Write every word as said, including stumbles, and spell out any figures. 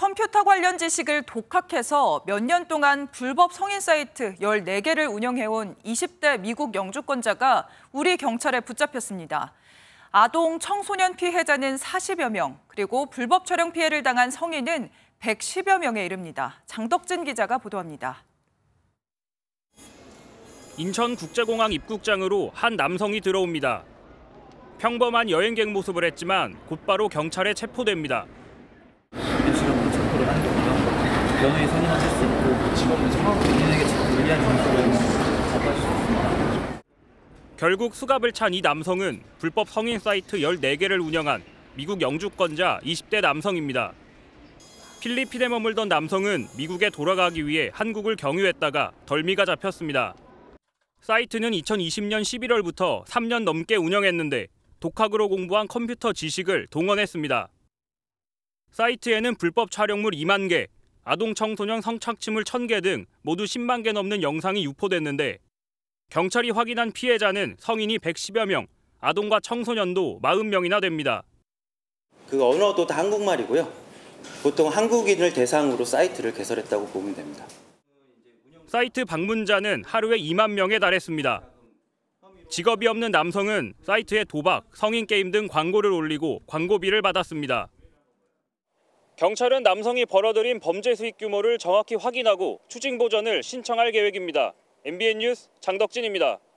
컴퓨터 관련 지식을 독학해서 몇 년 동안 불법 성인 사이트 열네 개를 운영해온 이십 대 미국 영주권자가 우리 경찰에 붙잡혔습니다. 아동 청소년 피해자는 사십여 명, 그리고 불법 촬영 피해를 당한 성인은 백십여 명에 이릅니다. 장덕진 기자가 보도합니다. 인천국제공항 입국장으로 한 남성이 들어옵니다. 평범한 여행객 모습을 했지만 곧바로 경찰에 체포됩니다. 실험으로 체포를 한 거고요. 변호인 선임하실 수 있고 직업은 상황 본인에게 참 불리한 정보를 접할 수 있습니다. 결국 수갑을 찬 이 남성은 불법 성인 사이트 열네 개를 운영한 미국 영주권자 이십 대 남성입니다. 필리핀에 머물던 남성은 미국에 돌아가기 위해 한국을 경유했다가 덜미가 잡혔습니다. 사이트는 이천이십 년 십일월부터 삼 년 넘게 운영했는데 독학으로 공부한 컴퓨터 지식을 동원했습니다. 사이트에는 불법 촬영물 이만 개, 아동 청소년 성착취물 천 개 등 모두 십만 개 넘는 영상이 유포됐는데 경찰이 확인한 피해자는 성인이 백십여 명, 아동과 청소년도 사십 명이나 됩니다. 그 언어도 다 한국말이고요. 보통 한국인을 대상으로 사이트를 개설했다고 보면 됩니다. 사이트 방문자는 하루에 이만 명에 달했습니다. 직업이 없는 남성은 사이트에 도박, 성인 게임 등 광고를 올리고 광고비를 받았습니다. 경찰은 남성이 벌어들인 범죄 수익 규모를 정확히 확인하고 추징 보전을 신청할 계획입니다. 엠비엔 뉴스 장덕진입니다.